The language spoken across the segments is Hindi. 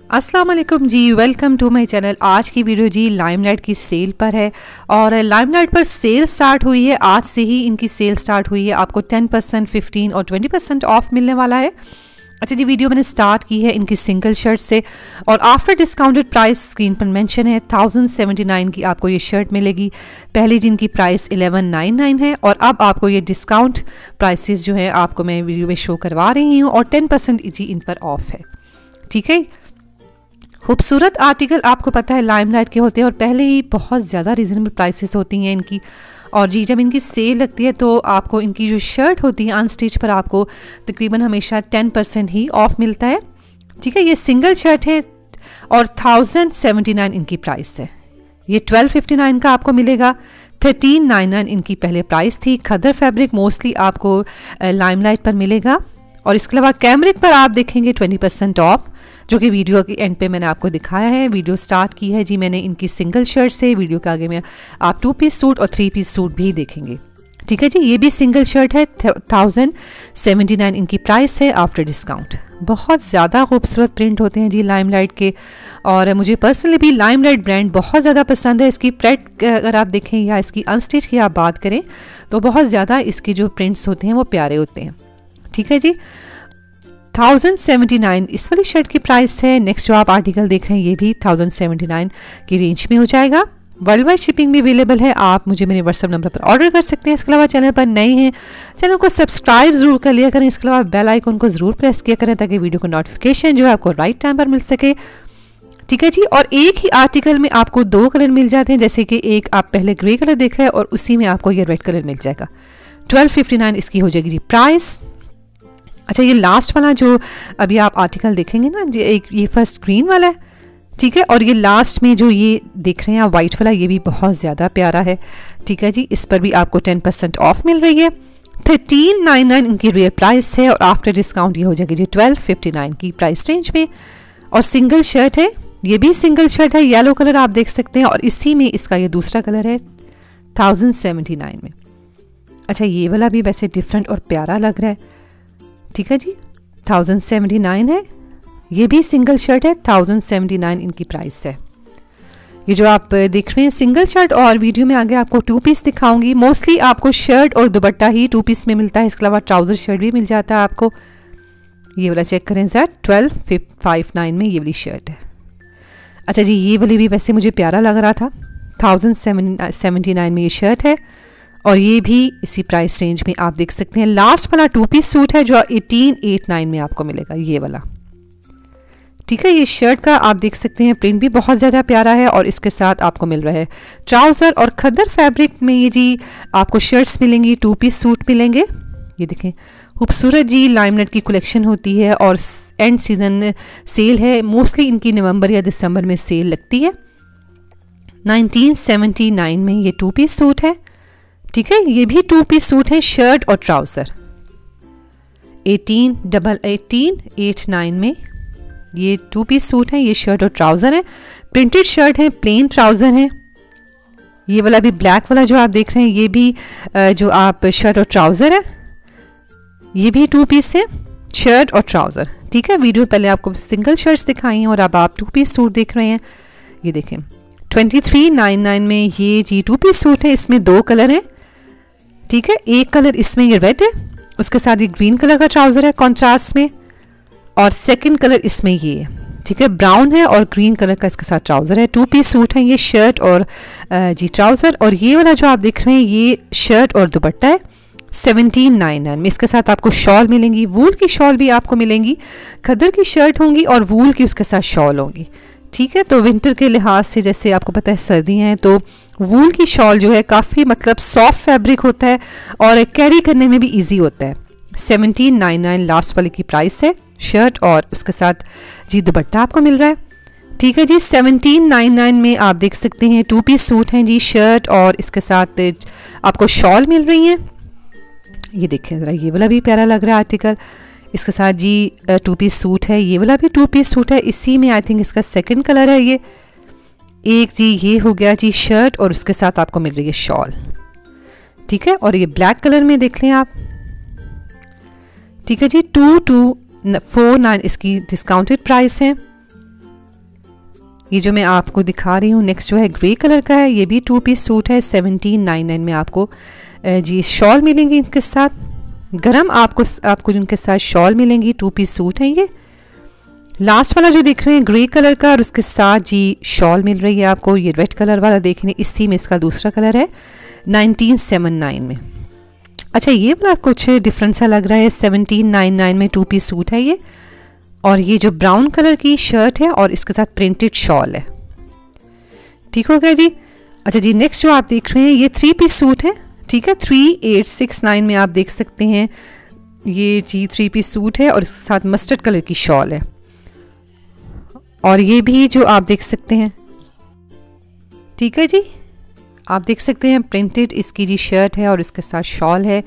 अस्सलाम वालेकुम जी, वेलकम टू माय चैनल। आज की वीडियो जी लाइमलाइट की सेल पर है और लाइमलाइट पर सेल स्टार्ट हुई है। आज से ही इनकी सेल स्टार्ट हुई है। आपको 10%, 15 और 20% ऑफ मिलने वाला है। अच्छा जी, वीडियो मैंने स्टार्ट की है इनकी सिंगल शर्ट से और आफ्टर डिस्काउंटेड प्राइस स्क्रीन पर मेंशन है 1079 की आपको ये शर्ट मिलेगी। पहले जिनकी प्राइस 1199 है और अब आपको ये डिस्काउंट प्राइसेस जो है आपको मैं वीडियो में शो करवा रही हूँ और 10% जी इन पर ऑफ है। ठीक है, खूबसूरत आर्टिकल आपको पता है लाइमलाइट के होते हैं और पहले ही बहुत ज़्यादा रीज़नेबल प्राइसेस होती हैं इनकी। और जी जब इनकी सेल लगती है तो आपको इनकी जो शर्ट होती है अनस्टिच पर आपको तकरीबन हमेशा 10% ही ऑफ मिलता है। ठीक है, ये सिंगल शर्ट है और 1079 इनकी प्राइस है। ये 1259 का आपको मिलेगा। 1399 इनकी पहले प्राइस थी। खदर फैब्रिक मोस्टली आपको लाइमलाइट पर मिलेगा और इसके अलावा कैमरिक पर आप देखेंगे 20% ऑफ, जो कि वीडियो के एंड पे मैंने आपको दिखाया है। वीडियो स्टार्ट की है जी मैंने इनकी सिंगल शर्ट से। वीडियो के आगे में आप 2 पीस सूट और 3 पीस सूट भी देखेंगे। ठीक है जी, ये भी सिंगल शर्ट है। 1079 इनकी प्राइस है आफ्टर डिस्काउंट। बहुत ज़्यादा खूबसूरत प्रिंट होते हैं जी लाइमलाइट के और मुझे पर्सनली भी लाइमलाइट ब्रांड बहुत ज़्यादा पसंद है। इसकी प्रेट अगर आप देखें या इसकी अनस्टिच की आप बात करें तो बहुत ज़्यादा इसके जो प्रिंट्स होते हैं वो प्यारे होते हैं। ठीक है जी, 1079 इस वाली शर्ट की प्राइस है। नेक्स्ट जो आप आर्टिकल देख रहे हैं ये भी 1079 की रेंज में हो जाएगा। वर्ल्ड वाइड शिपिंग भी अवेलेबल है। आप मुझे मेरे व्हाट्सएप नंबर पर ऑर्डर कर सकते हैं। इसके अलावा चैनल पर नए हैं, चैनल को सब्सक्राइब जरूर कर लिया करें। इसके अलावा बेल आइकन को जरूर प्रेस किया करें ताकि वीडियो को नोटिफिकेशन जो है आपको राइट टाइम पर मिल सके। ठीक है जी, और एक ही आर्टिकल में आपको 2 कलर मिल जाते हैं। जैसे कि एक आप पहले ग्रे कलर देखा है और उसी में आपको ये रेड कलर मिल जाएगा। 1259 इसकी हो जाएगी जी प्राइस। अच्छा, ये लास्ट वाला जो अभी आप आर्टिकल देखेंगे ना जी, एक ये फर्स्ट ग्रीन वाला है। ठीक है, और ये लास्ट में जो ये देख रहे हैं आप वाइट वाला, ये भी बहुत ज़्यादा प्यारा है। ठीक है जी, इस पर भी आपको 10% ऑफ मिल रही है। 1399 इनकी रियल प्राइस है और आफ्टर डिस्काउंट ये हो जाएगी जी 1259 की प्राइस रेंज में। और सिंगल शर्ट है, ये भी सिंगल शर्ट है। येलो कलर आप देख सकते हैं और इसी में इसका ये दूसरा कलर है 1079 में। अच्छा, ये वाला भी वैसे डिफरेंट और प्यारा लग रहा है। ठीक है जी, 1079 है। ये भी सिंगल शर्ट है। 1079 इनकी प्राइस है। ये जो आप देख रहे हैं सिंगल शर्ट और वीडियो में आगे आपको 2 पीस दिखाऊंगी। मोस्टली आपको शर्ट और दुपट्टा ही 2 पीस में मिलता है। इसके अलावा ट्राउजर शर्ट भी मिल जाता है आपको। ये वाला चेक करें सर, 1259 में ये वाली शर्ट है। अच्छा जी, ये वाली भी वैसे मुझे प्यारा लग रहा था। 1079 में ये शर्ट है और ये भी इसी प्राइस रेंज में आप देख सकते हैं। लास्ट वाला 2 पीस सूट है जो 1889 में आपको मिलेगा, ये वाला। ठीक है, ये शर्ट का आप देख सकते हैं प्रिंट भी बहुत ज़्यादा प्यारा है और इसके साथ आपको मिल रहा है ट्राउज़र और खद्दर फैब्रिक में ये जी आपको शर्ट्स मिलेंगी, 2 पीस सूट मिलेंगे। ये देखें खूबसूरत जी लाइमलाइट की कलेक्शन होती है और एंड सीजन सेल है। मोस्टली इनकी नवंबर या दिसंबर में सेल लगती है। 1979 में ये 2 पीस सूट है। ठीक है, ये भी 2 पीस सूट है, शर्ट और ट्राउजर। 1889 में ये 2 पीस सूट है। ये शर्ट और ट्राउजर है, प्रिंटेड शर्ट है, प्लेन ट्राउजर है। ये वाला भी ब्लैक वाला जो आप देख रहे हैं ये भी जो आप शर्ट और ट्राउजर है, ये भी 2 पीस है, शर्ट और ट्राउजर। ठीक है, वीडियो पहले आपको सिंगल शर्ट्स दिखाई हैं और अब आप 2 पीस सूट देख रहे हैं। ये देखें 2399 में ये जी 2 पीस सूट है। इसमें 2 कलर हैं। ठीक है, एक कलर इसमें ये रेड है, उसके साथ ये ग्रीन कलर का ट्राउजर है कॉन्ट्रास्ट में और सेकंड कलर इसमें ये है। ठीक है, ब्राउन है और ग्रीन कलर का इसके साथ ट्राउजर है। 2 पीस सूट है ये, शर्ट और जी ट्राउजर। और ये वाला जो आप देख रहे हैं ये शर्ट और दुपट्टा है। 1799 में इसके साथ आपको शॉल मिलेंगी। वूल की शॉल भी आपको मिलेंगी। खद्दर की शर्ट होंगी और वूल की उसके साथ शॉल होंगी। ठीक है, तो विंटर के लिहाज से जैसे आपको पता है सर्दियाँ हैं तो वूल की शॉल जो है काफ़ी मतलब सॉफ्ट फैब्रिक होता है और कैरी करने में भी इजी होता है। 1799 लास्ट वाले की प्राइस है। शर्ट और उसके साथ जी दुपट्टा आपको मिल रहा है। ठीक है जी, 1799 में आप देख सकते हैं 2 पीस सूट हैं जी, शर्ट और इसके साथ आपको शॉल मिल रही है। ये देखें ज़रा, ये वाला भी प्यारा लग रहा है आर्टिकल। इसके साथ जी 2 पीस सूट है। ये वाला भी 2 पीस सूट है। इसी में आई थिंक इसका सेकंड कलर है। ये एक जी ये हो गया जी शर्ट और उसके साथ आपको मिल रही है शॉल। ठीक है, और ये ब्लैक कलर में देख लें आप। ठीक है जी, 2249 इसकी डिस्काउंटेड प्राइस है। ये जो मैं आपको दिखा रही हूँ नेक्स्ट जो है ग्रे कलर का है, ये भी 2 पीस सूट है। 1799 में आपको जी शॉल मिलेंगी इनके साथ, गरम आपको जिनके साथ शॉल मिलेंगी। 2 पीस सूट है ये। लास्ट वाला जो देख रहे हैं ग्रे कलर का और उसके साथ जी शॉल मिल रही है आपको। ये रेड कलर वाला देख रहे हैं, इसी में इसका दूसरा कलर है 1979 में। अच्छा ये वाला कुछ डिफरेंट सा लग रहा है। 1799 में 2 पीस सूट है ये, और ये जो ब्राउन कलर की शर्ट है और इसके साथ प्रिंटेड शॉल है। ठीक हो गया जी। अच्छा जी नेक्स्ट जो आप देख रहे हैं ये 3 पीस सूट है। ठीक है, 3869 में आप देख सकते हैं ये जी 3 पीस सूट है और इसके साथ मस्टर्ड कलर की शॉल है। और ये भी जो आप देख सकते हैं, ठीक है जी, आप देख सकते हैं प्रिंटेड इसकी जी शर्ट है और इसके साथ शॉल है।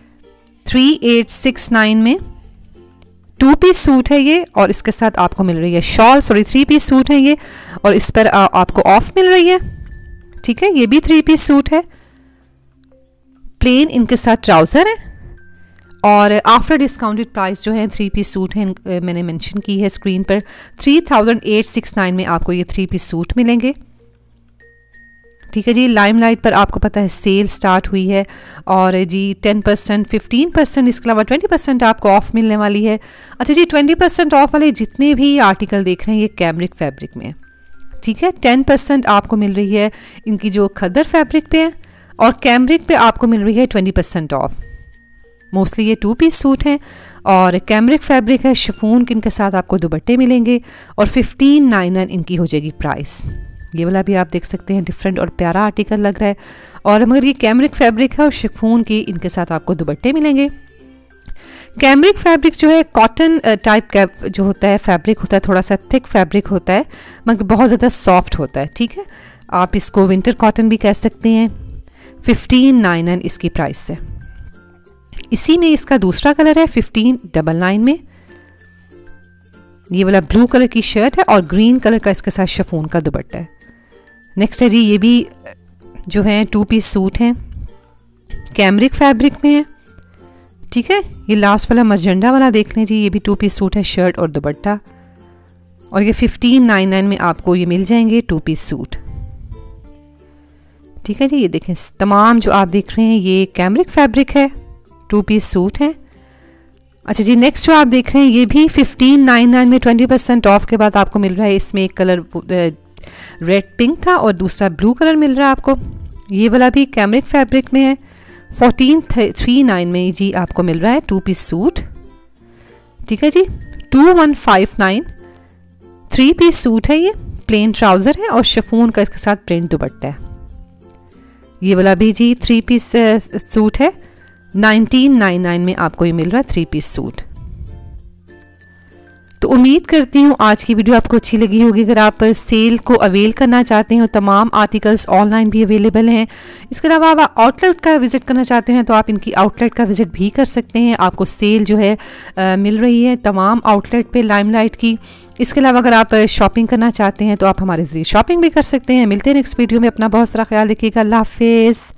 3869 में 2 पीस सूट है ये और इसके साथ आपको मिल रही है शॉल। 3 पीस सूट है ये और इस पर आपको ऑफ मिल रही है। ठीक है, ये भी 3 पीस सूट है, प्लेन इनके साथ ट्राउज़र है और आफ्टर डिस्काउंटेड प्राइस जो है 3 पीस सूट है मैंने मेंशन की है स्क्रीन पर। 3869 में आपको ये 3 पीस सूट मिलेंगे। ठीक है जी, लाइमलाइट पर आपको पता है सेल स्टार्ट हुई है और जी 10%, 15%, इसके अलावा 20% आपको ऑफ मिलने वाली है। अच्छा जी 20% ऑफ वाले जितने भी आर्टिकल देख रहे हैं ये कैमरिक फैब्रिक में है। ठीक है, 10% आपको मिल रही है इनकी जो खद्दर फैब्रिक पे है और कैमरिक पे आपको मिल रही है 20% ऑफ। मोस्टली ये 2 पीस सूट हैं और कैमरिक फैब्रिक है। शिफॉन इनके साथ आपको दुपट्टे मिलेंगे और 1599 इनकी हो जाएगी प्राइस। ये वाला भी आप देख सकते हैं डिफरेंट और प्यारा आर्टिकल लग रहा है और मगर ये कैमरिक फैब्रिक है और शिफॉन की इनके साथ आपको दुपट्टे मिलेंगे। कैमरिक फैब्रिक जो है कॉटन टाइप का जो होता है फैब्रिक होता है, थोड़ा सा थिक फैब्रिक होता है मगर बहुत ज़्यादा सॉफ्ट होता है। ठीक है, आप इसको विंटर कॉटन भी कह सकते हैं। 1599 इसकी प्राइस है। इसी में इसका दूसरा कलर है 1599 में। ये वाला ब्लू कलर की शर्ट है और ग्रीन कलर का इसके साथ शिफॉन का दुपट्टा है। नेक्स्ट है जी ये भी जो है 2 पीस सूट हैं, कैमरिक फैब्रिक में है। ठीक है, ये लास्ट वाला मर्जेंडा वाला देख लें जी, ये भी 2 पीस सूट है, शर्ट और दुपट्टा, और ये 1599 में आपको ये मिल जाएंगे 2 पीस सूट। ठीक है जी, ये देखें तमाम जो आप देख रहे हैं ये कैमरिक फैब्रिक है, 2 पीस सूट है। अच्छा जी नेक्स्ट जो आप देख रहे हैं ये भी 1599 में 20% ऑफ के बाद आपको मिल रहा है। इसमें एक कलर रेड पिंक था और दूसरा ब्लू कलर मिल रहा है आपको। ये वाला भी कैमरिक फैब्रिक में है। 1439 में जी आपको मिल रहा है 2 पीस सूट। ठीक है जी, 2159 3 पीस सूट है, ये प्लेन ट्राउज़र है और शिफॉन का इसके साथ प्रिंट दुपट्टा है। ये वाला भी जी 3 पीस सूट है, 1999 में आपको ये मिल रहा है 3 पीस सूट। तो उम्मीद करती हूँ आज की वीडियो आपको अच्छी लगी होगी। अगर आप सेल को अवेल करना चाहते हो, तमाम आर्टिकल्स ऑनलाइन भी अवेलेबल हैं। इसके अलावा आप आउटलेट का विज़िट करना चाहते हैं तो आप इनकी आउटलेट का विज़िट भी कर सकते हैं। आपको सेल जो है मिल रही है तमाम आउटलेट पे लाइमलाइट की। इसके अलावा अगर आप शॉपिंग करना चाहते हैं तो आप हमारे ज़रिए शॉपिंग भी कर सकते हैं। मिलते हैं नेक्स्ट वीडियो में। अपना बहुत सारा ख्याल रखिएगा। अल्लाह हाफिज़।